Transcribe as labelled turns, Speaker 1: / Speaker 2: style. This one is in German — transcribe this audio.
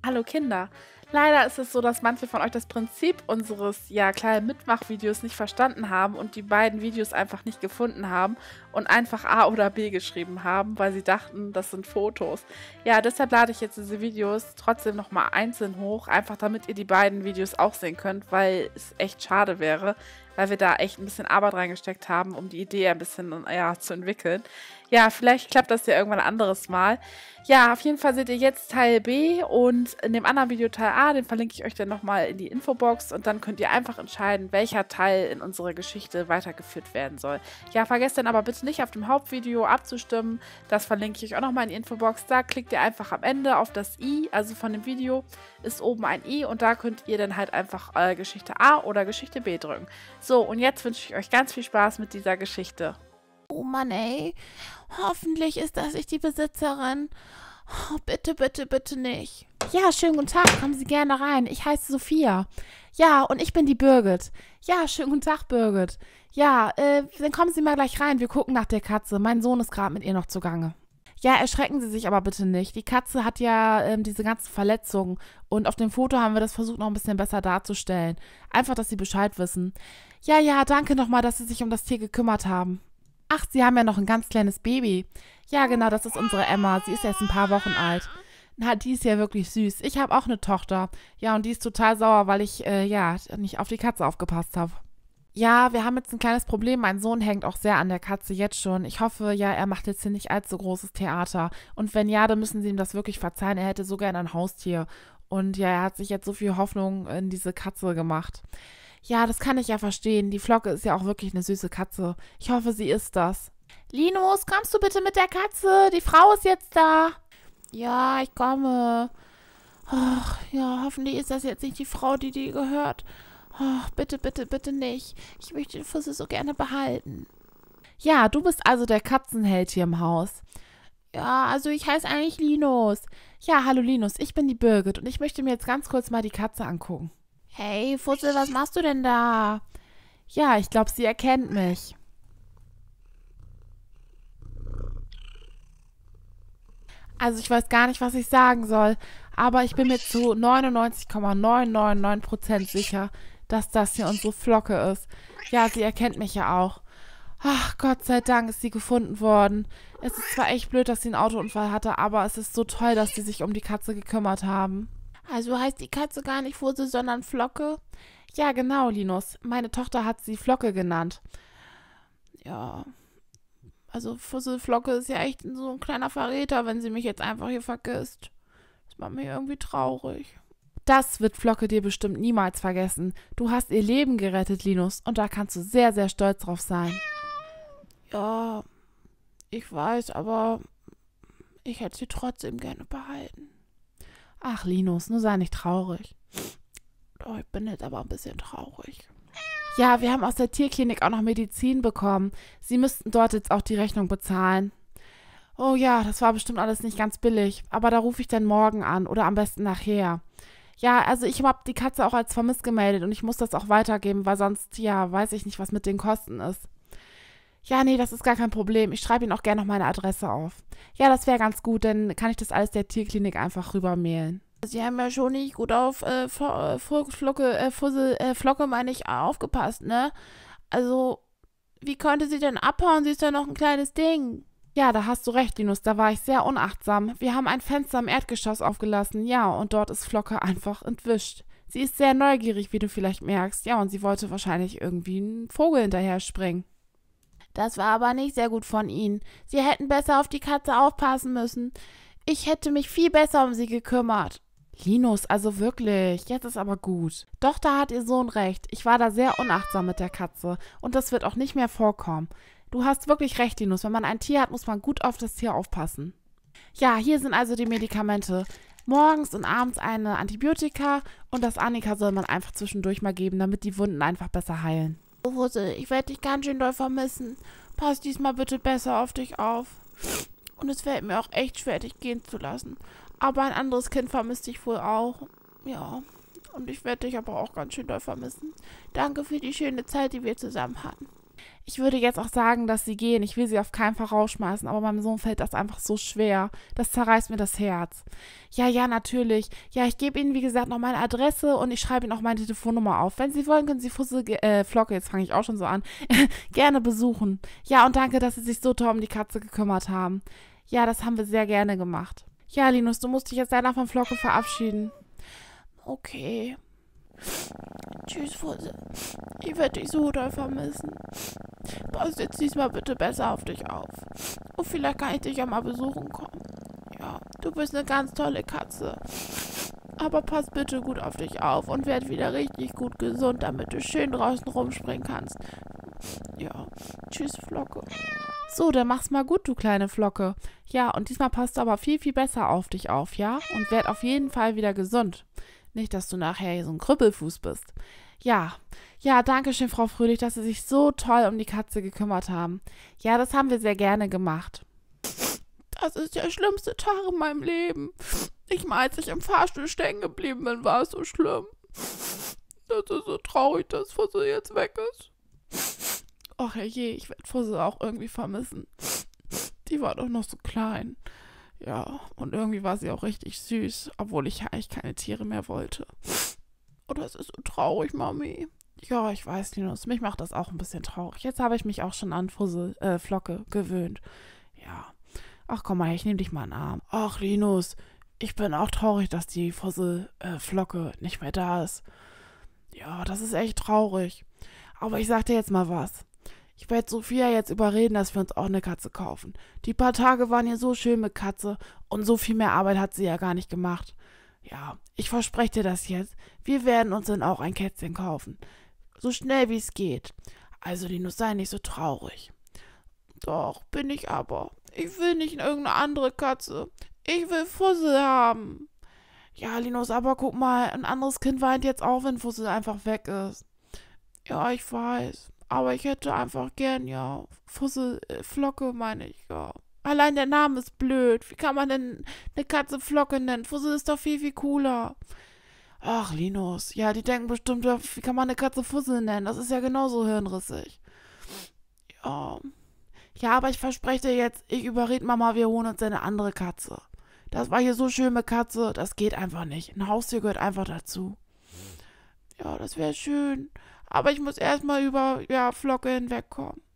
Speaker 1: Hallo Kinder! Leider ist es so, dass manche von euch das Prinzip unseres kleinen Mitmachvideos nicht verstanden haben und die beiden Videos einfach nicht gefunden haben und einfach A oder B geschrieben haben, weil sie dachten, das sind Fotos. Ja, deshalb lade ich jetzt diese Videos trotzdem nochmal einzeln hoch, einfach damit ihr die beiden Videos auch sehen könnt, weil es echt schade wäre, weil wir da echt ein bisschen Arbeit reingesteckt haben, um die Idee ein bisschen zu entwickeln. Ja, vielleicht klappt das ja irgendwann ein anderes Mal. Ja, auf jeden Fall seht ihr jetzt Teil B und in dem anderen Video Teil A, den verlinke ich euch dann nochmal in die Infobox und dann könnt ihr einfach entscheiden, welcher Teil in unserer Geschichte weitergeführt werden soll. Ja, vergesst dann aber bitte nicht auf dem Hauptvideo abzustimmen, das verlinke ich euch auch nochmal in die Infobox. Da klickt ihr einfach am Ende auf das I, also von dem Video ist oben ein I und da könnt ihr dann halt einfach Geschichte A oder Geschichte B drücken. So, und jetzt wünsche ich euch ganz viel Spaß mit dieser Geschichte.
Speaker 2: Oh Mann, ey. Hoffentlich ist das nicht die Besitzerin. Oh, bitte, bitte, bitte nicht. Ja, schönen guten Tag. Kommen Sie gerne rein. Ich heiße Sophia. Ja, und ich bin die Birgit. Ja, schönen guten Tag, Birgit. Ja, dann kommen Sie mal gleich rein. Wir gucken nach der Katze. Mein Sohn ist gerade mit ihr noch zugange. Ja, erschrecken Sie sich aber bitte nicht. Die Katze hat ja diese ganzen Verletzungen und auf dem Foto haben wir das versucht, noch ein bisschen besser darzustellen. Einfach, dass Sie Bescheid wissen. Ja, danke nochmal, dass Sie sich um das Tier gekümmert haben. Ach, Sie haben ja noch ein ganz kleines Baby. Ja, genau, das ist unsere Emma. Sie ist erst ein paar Wochen alt. Na, die ist ja wirklich süß. Ich habe auch eine Tochter. Ja, und die ist total sauer, weil ich, nicht auf die Katze aufgepasst habe. Ja, wir haben jetzt ein kleines Problem. Mein Sohn hängt auch sehr an der Katze jetzt schon. Ich hoffe, ja, er macht jetzt hier nicht allzu großes Theater. Und wenn ja, dann müssen Sie ihm das wirklich verzeihen. Er hätte so gerne ein Haustier. Und ja, er hat sich jetzt so viel Hoffnung in diese Katze gemacht. Ja, das kann ich ja verstehen. Die Flocke ist ja auch wirklich eine süße Katze. Ich hoffe, sie ist das. Linus, kommst du bitte mit der Katze? Die Frau ist jetzt da. Ja, ich komme. Ach, ja, hoffentlich ist das jetzt nicht die Frau, die gehört. Ach, bitte, bitte, bitte nicht. Ich möchte den Fussel so gerne behalten. Ja, du bist also der Katzenheld hier im Haus. Ja, also ich heiße eigentlich Linus. Ja, hallo Linus, ich bin die Birgit und ich möchte mir jetzt ganz kurz mal die Katze angucken. Hey, Fussel, was machst du denn da? Ja, ich glaube, sie erkennt mich. Also ich weiß gar nicht, was ich sagen soll, aber ich bin mir zu 99,999% sicher, dass das hier unsere Flocke ist. Ja, sie erkennt mich ja auch. Ach, Gott sei Dank ist sie gefunden worden. Es ist zwar echt blöd, dass sie einen Autounfall hatte, aber es ist so toll, dass sie sich um die Katze gekümmert haben. Also heißt die Katze gar nicht Fussel, sondern Flocke? Ja, genau, Linus. Meine Tochter hat sie Flocke genannt. Ja, also Fussel Flocke ist ja echt so ein kleiner Verräter, wenn sie mich jetzt einfach hier vergisst. Das macht mich irgendwie traurig. Das wird Flocke dir bestimmt niemals vergessen. Du hast ihr Leben gerettet, Linus, und da kannst du sehr, sehr stolz drauf sein. Ja, ich weiß, aber ich hätte sie trotzdem gerne behalten. Ach, Linus, nur sei nicht traurig. Oh, ich bin jetzt aber ein bisschen traurig. Ja, wir haben aus der Tierklinik auch noch Medizin bekommen. Sie müssten dort jetzt auch die Rechnung bezahlen. Oh ja, das war bestimmt alles nicht ganz billig. Aber da rufe ich dann morgen an oder am besten nachher. Ja, also ich habe die Katze auch als vermisst gemeldet und ich muss das auch weitergeben, weil sonst, ja, weiß ich nicht, was mit den Kosten ist. Ja, nee, das ist gar kein Problem. Ich schreibe Ihnen auch gerne noch meine Adresse auf. Ja, das wäre ganz gut, dann kann ich das alles der Tierklinik einfach rübermailen. Sie haben ja schon nicht gut auf Flocke, meine ich, aufgepasst, ne? Also, wie konnte sie denn abhauen? Sie ist ja noch ein kleines Ding. Ja, da hast du recht, Linus, da war ich sehr unachtsam. Wir haben ein Fenster im Erdgeschoss aufgelassen, ja, und dort ist Flocke einfach entwischt. Sie ist sehr neugierig, wie du vielleicht merkst, ja, und sie wollte wahrscheinlich irgendwie einen Vogel hinterher springen. Das war aber nicht sehr gut von Ihnen. Sie hätten besser auf die Katze aufpassen müssen. Ich hätte mich viel besser um sie gekümmert. Linus, also wirklich, jetzt ist aber gut. Doch, da hat Ihr Sohn recht. Ich war da sehr unachtsam mit der Katze und das wird auch nicht mehr vorkommen. Du hast wirklich recht, Linus. Wenn man ein Tier hat, muss man gut auf das Tier aufpassen. Ja, hier sind also die Medikamente. Morgens und abends eine Antibiotika und das Annika soll man einfach zwischendurch mal geben, damit die Wunden einfach besser heilen. Oh, Fussel, ich werde dich ganz schön doll vermissen. Pass diesmal bitte besser auf dich auf. Und es fällt mir auch echt schwer, dich gehen zu lassen. Aber ein anderes Kind vermisst dich wohl auch. Ja, und ich werde dich aber auch ganz schön doll vermissen. Danke für die schöne Zeit, die wir zusammen hatten. Ich würde jetzt auch sagen, dass sie gehen. Ich will sie auf keinen Fall rausschmeißen, aber meinem Sohn fällt das einfach so schwer. Das zerreißt mir das Herz. Ja, natürlich. Ja, ich gebe Ihnen, wie gesagt, noch meine Adresse und ich schreibe Ihnen auch meine Telefonnummer auf. Wenn Sie wollen, können Sie Flocke, jetzt fange ich auch schon so an, gerne besuchen. Ja, und danke, dass Sie sich so toll um die Katze gekümmert haben. Ja, das haben wir sehr gerne gemacht. Ja, Linus, du musst dich jetzt leider von Flocke verabschieden. Okay. Tschüss, Fussel. Ich werde dich so doll vermissen. Pass jetzt diesmal bitte besser auf dich auf. Und vielleicht kann ich dich ja mal besuchen kommen. Ja, du bist eine ganz tolle Katze. Aber pass bitte gut auf dich auf und werd wieder richtig gut gesund, damit du schön draußen rumspringen kannst. Ja, tschüss, Flocke. So, dann mach's mal gut, du kleine Flocke. Ja, und diesmal passt du aber viel, viel besser auf dich auf, ja? Und werd auf jeden Fall wieder gesund. Nicht, dass du nachher hier so ein Krüppelfuß bist. Ja, danke schön, Frau Fröhlich, dass Sie sich so toll um die Katze gekümmert haben. Ja, das haben wir sehr gerne gemacht. Das ist der schlimmste Tag in meinem Leben. Ich meine, als ich im Fahrstuhl stecken geblieben bin, war es so schlimm. Das ist so traurig, dass Fussel jetzt weg ist. Ach je, ich werde Fussel auch irgendwie vermissen. Die war doch noch so klein. Ja, und irgendwie war sie auch richtig süß, obwohl ich eigentlich keine Tiere mehr wollte. Oh, das ist so traurig, Mami. Ja, ich weiß, Linus, mich macht das auch ein bisschen traurig. Jetzt habe ich mich auch schon an Flocke gewöhnt. Ja. Ach, komm mal her, ich nehme dich mal in den Arm. Ach, Linus, ich bin auch traurig, dass die Flocke nicht mehr da ist. Ja, das ist echt traurig. Aber ich sag dir jetzt mal was. Ich werde Sophia jetzt überreden, dass wir uns auch eine Katze kaufen. Die paar Tage waren hier so schön mit Katze und so viel mehr Arbeit hat sie ja gar nicht gemacht. Ja, ich verspreche dir das jetzt. Wir werden uns dann auch ein Kätzchen kaufen. So schnell wie es geht. Also, Linus, sei nicht so traurig. Doch, bin ich aber. Ich will nicht irgendeine andere Katze. Ich will Fussel haben. Ja, Linus, aber guck mal, ein anderes Kind weint jetzt auch, wenn Fussel einfach weg ist. Ja, ich weiß. Aber ich hätte einfach gern, ja, Flocke meine ich, ja. Allein der Name ist blöd. Wie kann man denn eine Katze Flocke nennen? Fussel ist doch viel, viel cooler. Ach, Linus, ja, die denken bestimmt, wie kann man eine Katze Fussel nennen? Das ist ja genauso hirnrissig. Ja. Ja, aber ich verspreche dir jetzt, ich überrede Mama, wir holen uns eine andere Katze. Das war hier so schön mit Katze, das geht einfach nicht. Ein Haustier gehört einfach dazu. Ja, das wäre schön. Aber ich muss erstmal über Flocke hinwegkommen.